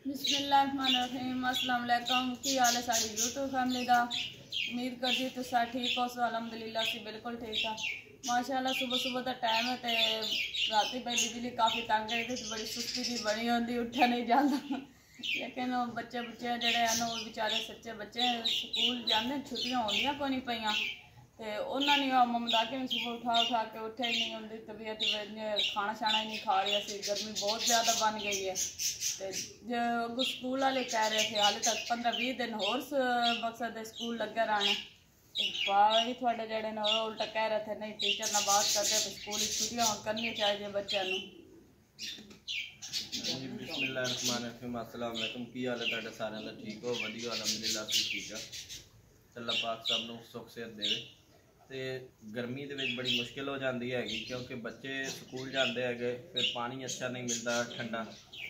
बिस्मिल्लाहिर्रहमानिर्रहीम। अस्सलाम वालेकुम। की हाल है सारी यूट्यूब फैमिली का। उम्मीद करती हूँ तुम ठीक हो। सो अलहमदुलिल्लाह से बिल्कुल ठीक है माशाल्लाह। सुबह सुबह का टाइम है तो राती भाई बिजली काफ़ी तंग है तो बड़ी सुस्ती जी बनी होती, उठा नहीं जाता। लेकिन बच्चे जोड़े हैं वो बेचारे सच्चे बच्चे स्कूल जाते, छुट्टियां होंदियां को नहीं पईयां तो उन्होंने ममदा के सुबह उठा के उठे ही नहीं, उनकी तबीयत खाना शाना ही नहीं खा रही सी। गर्मी बहुत ज़्यादा बन गई है तो जो स्कूल वाले कह रहे थे हाले तक 15-20 दिन होर मकसद स्कूल लगे रहने। भाई थोड़े जड़े ने उल्टा कह रहे थे नहीं टीचर ना बात करते तो स्कूल छुट्टियां करनी चाहिए बच्चों। बिस्मिल्लाहिर्रहमानिर्रहीम। अस्सलाम वालेकुम। की हाल है तुहाडा सारिਆਂ ਦਾ? ठीक हो? वधिया अलहमदुलिल्लाह से ठीक है। अल्लाह पाक सब नूं सुख सेहत देवे। तो गर्मी दे विच बड़ी मुश्किल हो जाती है क्योंकि बच्चे स्कूल जाते हैं फिर पानी अच्छा नहीं मिलता ठंडा,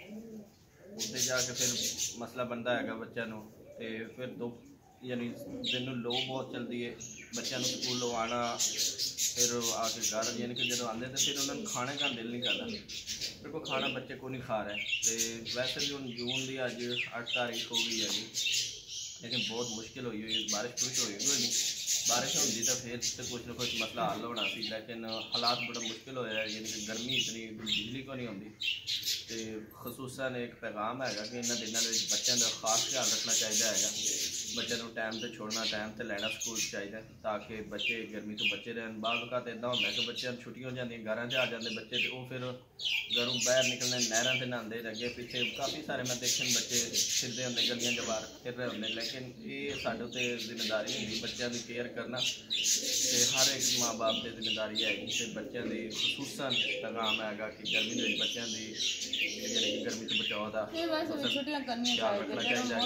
उत्थे जाके फिर मसला बनता है बच्चों को। तो फिर दो यानी दिन लो बहुत चलती है बच्चों को स्कूल लवाना, फिर आके घर यानी कि जो आते तो फिर उन्होंने खाने का दिल नहीं करता, फिर कोई खाना बच्चे को नहीं खा रहे। तो वैसे भी हम जून की अज 8 तारीख हो गई है लेकिन बहुत मुश्किल हुई हुई बारिश बुरिश हुई नहीं। बारिश होती तो फिर तो कुछ ना कुछ मसला हल होना सी, लेकिन हालात बड़ा मुश्किल होया है। यानी कि गर्मी इतनी बिजली को नहीं आती। तो खसूसन एक पैगाम है कि इन्होंने दिनों में बच्चों का खास ख्याल रखना चाहिए। बच्चों को टाइम से छोड़ना, टाइम से लैना स्कूल चाहिए ताकि बच्चे गर्मी तो बचे रहन। बाद वक्त इदा होंगे कि बच्चों छुट्टियां हो जाती, घर से आ जाते बच्चे तो फिर घरों बहर निकलने नहरों से नहाते अगे पीछे काफ़ी सारे मैं देखे बच्चे फिरते होंगे गलियां च बाहर फिर रहे होंगे। लेकिन ये साढ़े उत्ते जिम्मेदारी होंगी बच्चों की केयर करना, तो हर एक माँ बाप की जिम्मेदारी है कि बच्चों की खसूसन पैगाम है कि गर्मी के बच्चों की यानी कि गर्मी तो बचाव का ख्याल रखना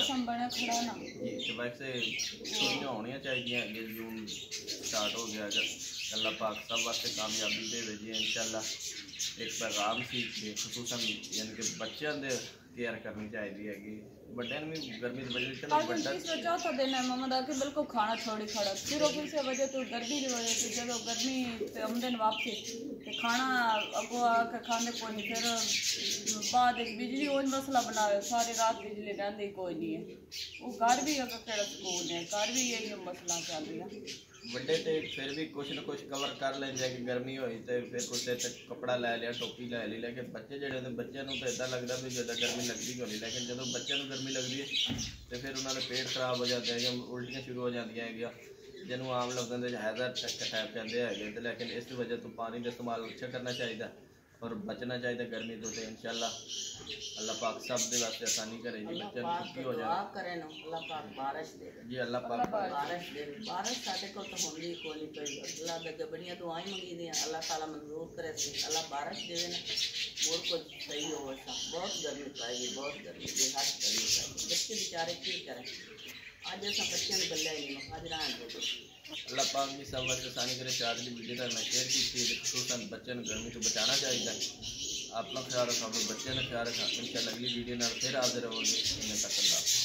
चाहिए। वैसे छुट्टियां होनी चाहिए, अगे जून स्टार्ट हो गया अगर अल्लाह पाक सब वास्ते कामयाबी दे जी इंशाल्लाह। एक पैगाम सी खसूसन यानी कि बच्चों के केयर करनी चाहिए है। बड़े भी गर्मी की वजह से चौथा दिन है मम्मा के बिल्कुल खाना छोड़ी खड़ा सिर्फ इस वजह तो गर्मी की वजह से जो गर्मी आमदन वापसी तो खाना अगो आके खाने कोई नहीं। फिर बाद बिजली वो मसला बनाए सारी रात बिजली रहती कोई नहीं है। वो घर भी अगर केड़ा सुकून है, घर भी यही मसला चल रहा है। बड़े तो फिर भी कुछ ना कुछ कवर कर लेंगे कि गर्मी हुई तो फिर कुछ सिर तक कपड़ा लै लिया, टोपी लै ली। लेकिन बच्चे जोड़े बच्चों को तो इदा लगता भी ज़्यादा गर्मी लगती होनी, लेकिन जो बच्चों को गर्मी लगती है तो फिर उन्होंने पेट खराब हो जाते हैं या उल्टियाँ शुरू हो जाती हैं जिन्होंने आम लफ्ज़ों में हैज़र टैप कहते हैं। लेकिन इस वजह तो पानी का इस्तेमाल अच्छा करना चाहिए और बचना चाहिए गर्मी तो इंशाल्लाह अल्लाह पाक सब दे वास्ते आसानी करे जी। बच्चे छुट्टी हो जाए अल्लाह पाक बारिश दे जी, अल्लाह पाक बारिश दे। बारिश साडे को तो होंदी कोई नहीं पई, अल्लाह दे गबड़ियां दुआएं मंगी दी अल्लाह ताला मंजूर करे सी। अल्लाह बारिश देवे ना और कुछ सही हो। बहुत गर्मी पाएगी, बहुत गर्मी बेहद गर्मी पाएगी। बच्चे बेचारे की करें, अज अस बच्चों ने गल्ला ही नहीं अज रहने दो। अल्लाह पाक भी सब वास्ते आसानी करे। चार की वीडियो मैं शेयर की खसूसन बच्चों को गर्मी तो बचाना चाहिए। अपना ख्याल रखा, अपने बच्चों का ख्याल रखा। इंशाल्लाह अगली वीडियो फिर हाजिर होगी। तक अल्लाह।